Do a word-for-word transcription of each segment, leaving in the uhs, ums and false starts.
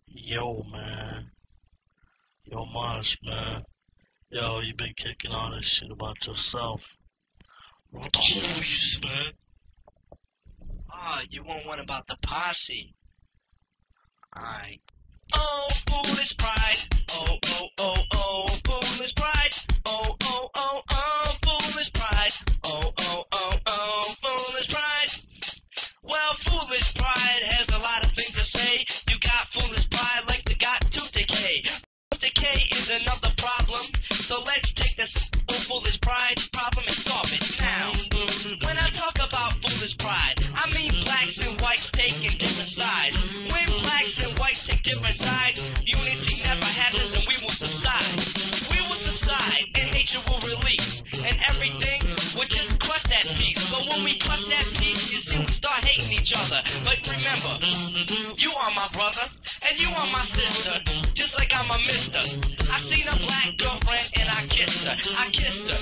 Yo, man. Yo, Mars, man. Yo, you been kicking all this shit about yourself. What the homies, man? Ah, you want one about the posse? Alright. Oh, foolish pride. Oh, oh, oh, oh, foolish pride. Oh, oh, oh, oh, foolish pride. Oh, oh, oh, oh, foolish pride. Well, foolish pride has a lot of things to say. You got foolish pride like they got tooth decay. Tooth decay is another problem. So let's take this oh, foolish pride problem and solve it now. When I talk about foolish pride, I mean blacks and whites taking different sides. When blacks and whites take different sides, unity never happens and we will subside. We will subside and nature will release, and everything will just crush that peace. But when we crush that peace, you see we start hating each other. But remember, you are my brother and you are my sister, just like I'm a mister. I seen a black girlfriend and I kissed her. I kissed her.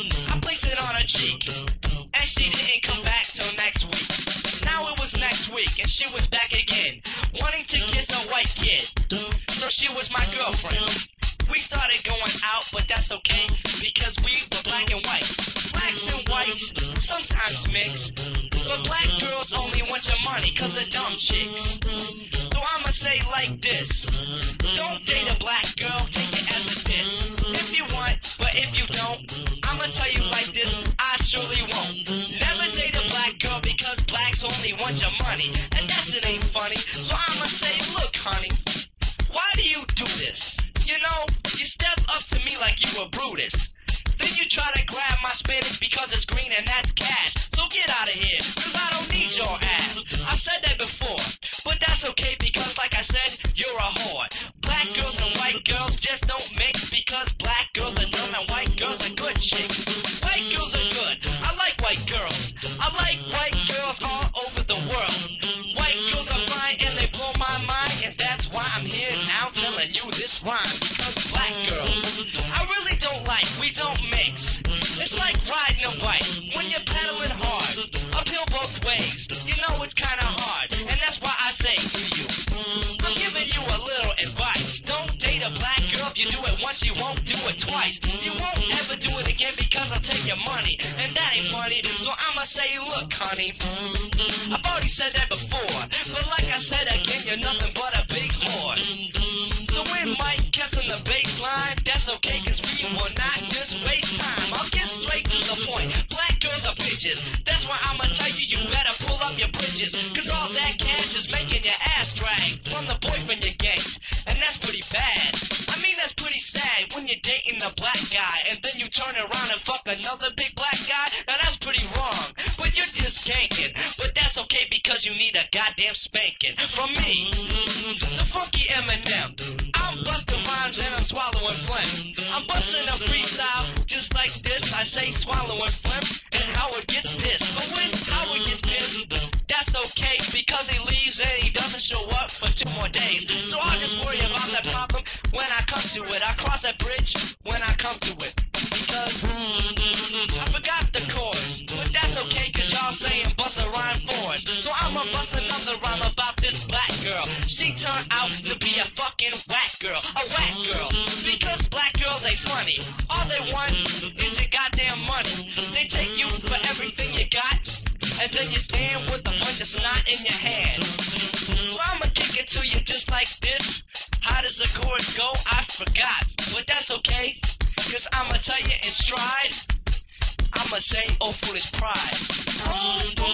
I placed it on her cheek, and she didn't come back till next week. Now it was next week, and she was back again, wanting to kiss a white kid. So she was my girlfriend. We started going out, but that's okay, because we were black and white. Blacks and whites sometimes mix, but black girls only want your money, cause they're dumb chicks. So I'ma say like this: don't date a black girl, take it as a diss. If you want, but if you don't, I'ma tell you like this: I surely won't. Never date a black girl, because blacks only want your money, and that shit ain't funny. So I'ma say, look honey, why do you do this? You know, you step up to me like you were Brutus. Then you try to grab my spinach because it's green and that's cash. So get out of here, cause I don't need your ass. I said that before, but that's okay, because like I said, you're a whore. Black girls and white girls just don't mix, because black girls are dumb and white girls are good chicks. White girls are good, I like white girls. I like white girls all over the world. White girls are fine and they blow my mind, and that's why I'm here now telling you this rhyme. Because black girls, I really don't like, we don't mix. It's like riding a bike when you're pedaling hard, uphill both ways. You know it's kinda hard, and that's why I say to you, I'm giving you a little advice. Don't date a black girl. If you do it once, you won't do it twice. You won't ever do it again, because I'll take your money, and that ain't funny. So I'ma say, look honey, I've already said that before, but like I said again, you're nothing but a big whore. So when Mike gets on the bass line, that's okay, cause we will not just waste time. I'll get straight to the point. Black girls are bitches. That's why I'ma tell you, you better pull up your bridges, cause all that cash is making your ass drag from the boyfriend you ganked, and that's pretty bad. I mean, that's pretty sad when you're dating a black guy, and then you turn around and fuck another big black guy. Now that's pretty wrong, but you're just skanking. But that's okay, because you need a goddamn spanking from me, the funky Eminem. I'm busting rhymes and I'm swallowing phlegm. I'm busting a freestyle just like this. I say swallowing phlegm, and Howard gets pissed. But when Howard gets pissed, that's okay, because he leaves and he doesn't show up for two more days. So I'll just worry about that problem when I come to it. I cross that bridge when I come to it, because I forgot the chorus. But that's okay, cause y'all saying bust a rhyme for us. So I'ma bust another rhyme about this black girl. She turned out to be a fucking whack girl, a whack girl, because black girls ain't funny. All they want is your goddamn money. They take you for everything you got, and then you stand with a bunch of snot in your hand. So I'ma kick it to you just like this. How does the chorus go? I forgot, but that's okay, cause I'ma tell you in stride. I'ma say, oh foolish pride. Oh,